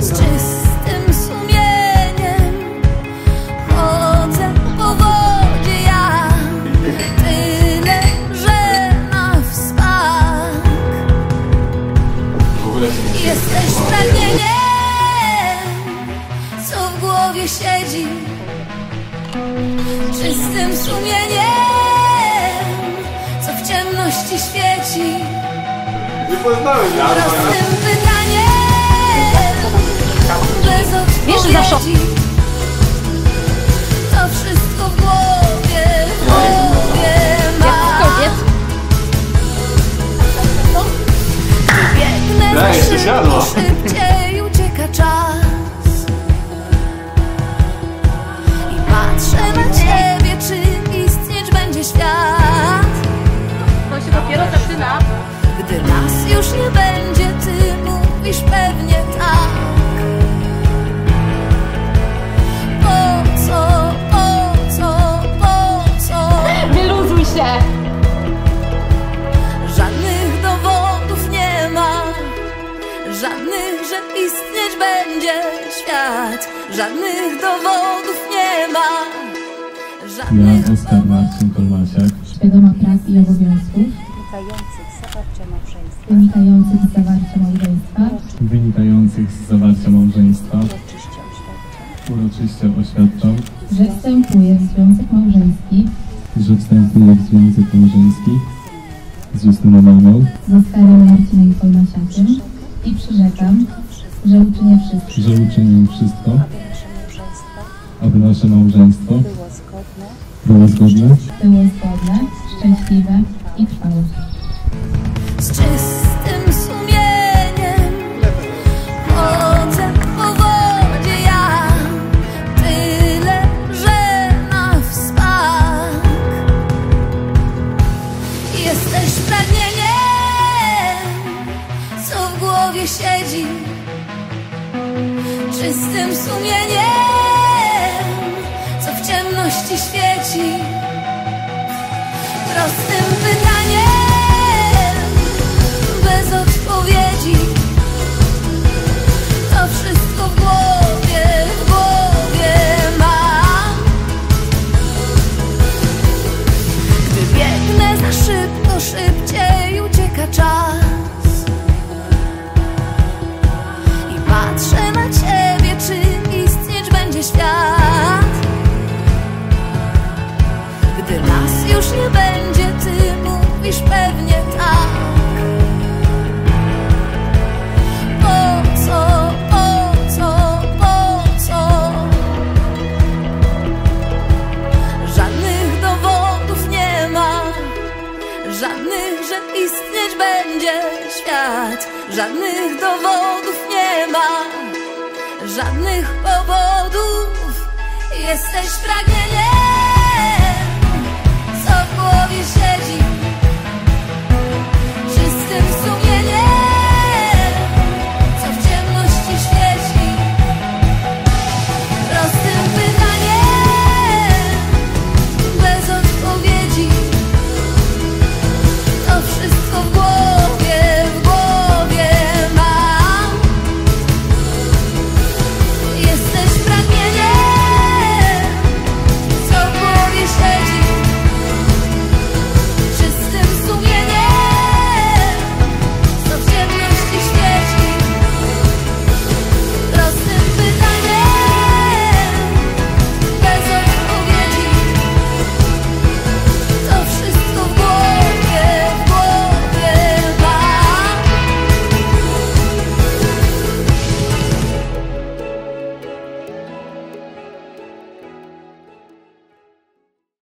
Z czystym sumieniem chodzę po wodzie ja, tyle, że na wspak. Jesteś pragnieniem, co w głowie siedzi, czystym sumieniem, co w ciemności świeci. Prostym pytaniem, bez odpowiedzi. To wszystko w głowie mam. Biegnę za szybko, szybciej ucieka czas i patrzę na ciebie, czy istnieć będzie świat. To się dopiero zaczyna. Gdy nas już nie będzie, ty mówisz pewnie tak. Po co, po co, po co? Wyluzuj się! Żadnych dowodów nie ma, żadnych, że istnieć będzie świat. Żadnych dowodów nie ma, żadnych. Ja, Oskar Marcin Kolmasiak, świadoma praw i obowiązków wynikających z zawarcia małżeństwa uroczyście oświadczam, że wstępuję w związek małżeński z Justyną Malmą, z Oskarem Marcinem Kolmasiakiem i przyrzekam, że uczynię wszystko, aby nasze małżeństwo było zgodne, szczęśliwe i trwałe. Z czystym sumieniem chodzę po wodzie ja, tyle, że na wspak. Jesteś pragnieniem, co w głowie siedzi, czystym sumieniem, co w ciemności świeci. Prostym pytaniem, bez odpowiedzi. To wszystko w głowie mam. Gdy biegnę za szybko, szybciej ucieka czas i patrzę na ciebie, czy istnieć będzie świat. Gdy nas już nie będzie, ty mówisz pewnie tak. Po co, po co, po co? Żadnych dowodów nie ma, żadnych, że istnieć będzie świat. Żadnych dowodów nie ma, żadnych powodów. Jesteś pragnieniem, co w głowie siedzi.